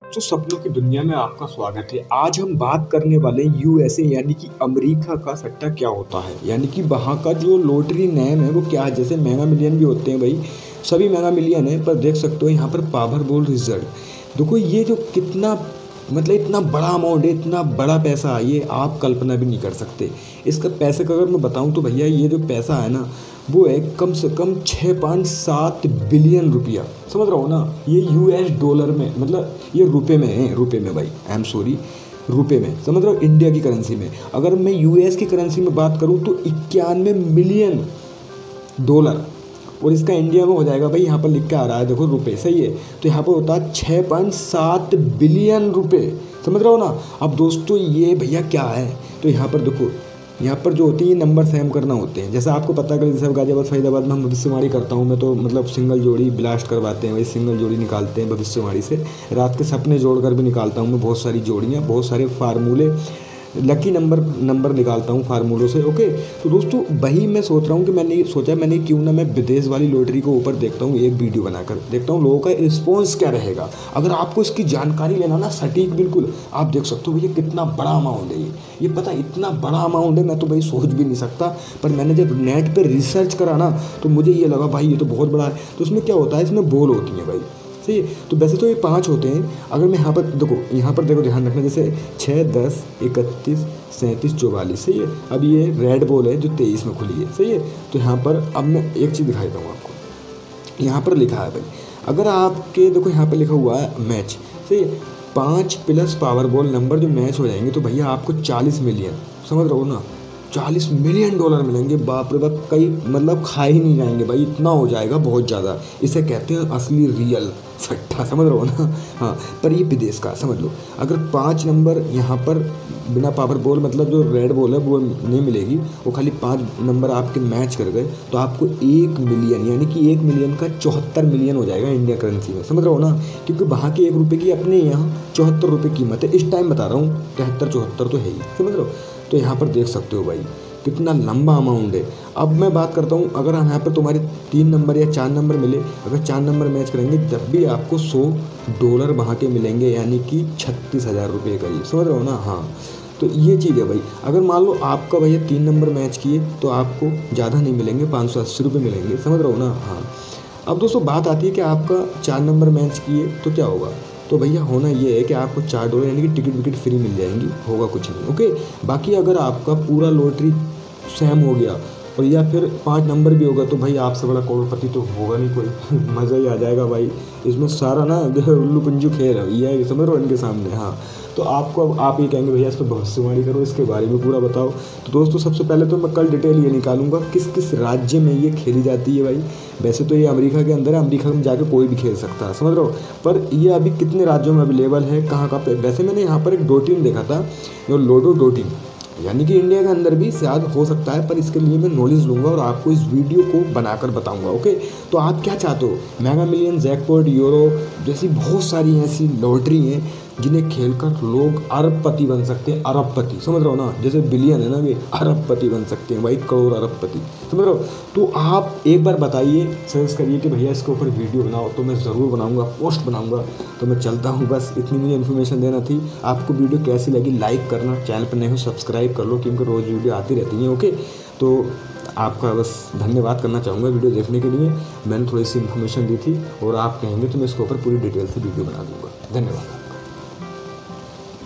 तो सपनों की दुनिया में आपका स्वागत है। आज हम बात करने वाले हैं यूएसए यानी कि अमेरिका का सट्टा क्या होता है, यानी कि वहाँ का जो लॉटरी नेम है वो क्या है। जैसे मेगा मिलियन भी होते हैं भाई, सभी मेगा मिलियन है, पर देख सकते हो यहाँ पर पावरबॉल रिजल्ट देखो। ये जो कितना मतलब इतना बड़ा अमाउंट है, इतना बड़ा पैसा है, ये आप कल्पना भी नहीं कर सकते। इसका पैसे का अगर मैं बताऊं तो भैया ये जो पैसा है ना वो है कम से कम 6.7 बिलियन रुपया। समझ रहा हो ना, ये यूएस डॉलर में, मतलब ये रुपए में है, रुपए में भाई, आई एम सॉरी, रुपए में। समझ रहा हो, इंडिया की करेंसी में। अगर मैं यूएस की करेंसी में बात करूं तो 91 मिलियन डॉलर, और इसका इंडिया में हो जाएगा भाई, यहाँ पर लिख के आ रहा है देखो रुपए, सही है। तो यहाँ पर होता है 6.7 बिलियन रुपए। समझ रहे हो ना। अब दोस्तों ये भैया क्या है, तो यहाँ पर देखो, यहाँ पर जो होती है ये नंबर सेम करना होते हैं। जैसा आपको पता है, जैसे गाजियाबाद फरीदाबाद में हम भविष्यवाणी करता हूँ मैं, तो मतलब सिंगल जोड़ी ब्लास्ट करवाते हैं, वही सिंगल जोड़ी निकालते हैं भविष्यवाणी से। रात के सपने जोड़कर भी निकालता हूँ मैं बहुत सारी जोड़ियाँ, बहुत सारे फार्मूले, लकी नंबर निकालता हूँ फार्मूलों से। ओके, तो दोस्तों वही मैं सोच रहा हूँ कि मैंने क्यों ना मैं विदेश वाली लॉटरी को ऊपर देखता हूँ, एक वीडियो बनाकर देखता हूँ लोगों का रिस्पॉन्स क्या रहेगा। अगर आपको इसकी जानकारी लेना ना सटीक, बिल्कुल आप देख सकते हो भैया कितना बड़ा अमाउंट है ये पता, इतना बड़ा अमाउंट है, मैं तो भाई सोच भी नहीं सकता। पर मैंने जब नेट पर रिसर्च करा ना तो मुझे ये लगा भाई ये तो बहुत बड़ा है। तो इसमें क्या होता है, इसमें बॉल होती है भाई, सही है। तो वैसे तो ये 5 होते हैं। अगर मैं यहाँ पर देखो ध्यान रखना, जैसे 6, 10, 31, 37, 44, सही है। अब ये रेड बॉल है जो 23 में खुली है, सही है। तो यहाँ पर अब मैं एक चीज़ दिखाई दूँ आपको, यहाँ पर लिखा है भाई, अगर आपके देखो यहाँ पर लिखा हुआ है मैच, सही है, 5 प्लस पावर बॉल नंबर जो मैच हो जाएंगे तो भैया आपको 40 मिलियन, समझ रहे हो ना, 40 मिलियन डॉलर मिलेंगे। बाप रे बाप, कई मतलब खा ही नहीं जाएंगे भाई, इतना हो जाएगा बहुत ज़्यादा। इसे कहते हैं असली रियल सट्टा, समझ रहे हो ना। हाँ, पर ये विदेश का समझ लो। अगर 5 नंबर यहाँ पर बिना पावर बॉल, मतलब जो रेड बॉल है वो नहीं मिलेगी, वो खाली 5 नंबर आपके मैच कर गए तो आपको 1 मिलियन, यानी कि 1 मिलियन का 74 मिलियन हो जाएगा इंडिया करेंसी में। समझ रहे हो ना, क्योंकि वहाँ के 1 रुपये की अपने यहाँ 74 रुपये कीमत है। इस टाइम बता रहा हूँ, 73-74 तो है ही, समझ रहे हो। तो यहाँ पर देख सकते हो भाई कितना लंबा अमाउंट है। अब मैं बात करता हूँ, अगर हम यहाँ पर तुम्हारे 3 नंबर या 4 नंबर मिले, अगर 4 नंबर मैच करेंगे जब भी आपको $100 वहाँ के मिलेंगे, यानी कि 36,000 रुपये करीब, समझ रहे हो ना। हाँ, तो ये चीज़ है भाई। अगर मान लो आपका भैया 3 नंबर मैच किए तो आपको ज़्यादा नहीं मिलेंगे, 580 रुपये मिलेंगे, समझ रहे हो ना। हाँ, अब दोस्तों बात आती है कि आपका 4 नंबर मैच किए तो क्या होगा। तो भैया होना ये है कि आपको $4 यानी कि टिकट विकेट फ्री मिल जाएंगी, होगा कुछ नहीं। ओके, बाकी अगर आपका पूरा लॉटरी सेम हो गया और या फिर 5 नंबर भी होगा तो भाई आपसे बड़ा करोड़पति तो होगा नहीं कोई। मज़ा ही आ जाएगा भाई, इसमें सारा ना उल्लू पंजू खेल है ये, समझ रहे हो इनके सामने। हाँ, तो आप ये कहेंगे भैया इस पर भविष्यवाणी करो, इसके बारे में पूरा बताओ। तो दोस्तों सबसे पहले तो मैं कल डिटेल ये निकालूंगा किस किस राज्य में ये खेली जाती है भाई। वैसे तो ये अमेरिका के अंदर है, अमेरिका में जाकर कोई भी खेल सकता है, समझ रहे हो। पर ये अभी कितने राज्यों में अवेलेबल है, कहाँ कहाँ पे। वैसे मैंने यहाँ पर एक डॉटिन देखा था, जो लोडो डॉटिन, यानी कि इंडिया के अंदर भी शायद हो सकता है, पर इसके लिए मैं नॉलेज लूँगा और आपको इस वीडियो को बनाकर बताऊँगा। ओके, तो आप क्या चाहते हो, मेगा मिलियन, जैकपॉट, यूरो जैसी बहुत सारी ऐसी लॉटरी हैं जिन्हें खेलकर लोग अरबपति बन सकते हैं, अरबपति, समझ रहे हो ना। जैसे बिलियन है ना, वे अरबपति बन सकते हैं भाई, करोड़ अरबपति, समझ रहे हो। तो आप एक बार बताइए, सजेस्ट करिए कि भैया इसके ऊपर वीडियो बनाओ, तो मैं ज़रूर बनाऊंगा, पोस्ट बनाऊंगा। तो मैं चलता हूँ, बस इतनी मुझे इन्फॉर्मेशन देना थी। आपको वीडियो कैसी लगी लाइक करना, चैनल पर नए हो सब्सक्राइब कर लो, क्योंकि रोज़ वीडियो आती रहती हैं। ओके, तो आपका बस धन्यवाद करना चाहूँगा वीडियो देखने के लिए। मैंने थोड़ी सी इन्फॉर्मेशन दी थी और आप कहेंगे तो मैं इसके ऊपर पूरी डिटेल से वीडियो बना दूँगा। धन्यवाद।